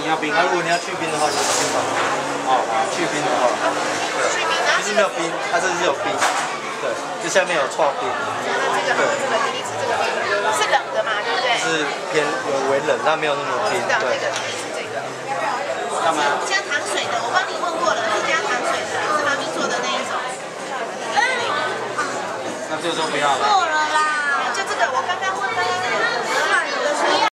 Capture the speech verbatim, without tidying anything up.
要冰。那如果你要去冰的话，就是冰棒。哦，去冰的话，对，其实没有冰，它这是有冰。对，这下面有刨冰。 这个这个第一次这个冰是冷的嘛，对不对？ 是偏有微冷，但没有那么冰。对。这个这个。干嘛？ 加糖水的，我帮你问过了，是加糖水的，是妈咪做的那一种。 那这个都不要了。 过了啦，就这个，我刚刚问刚刚那个。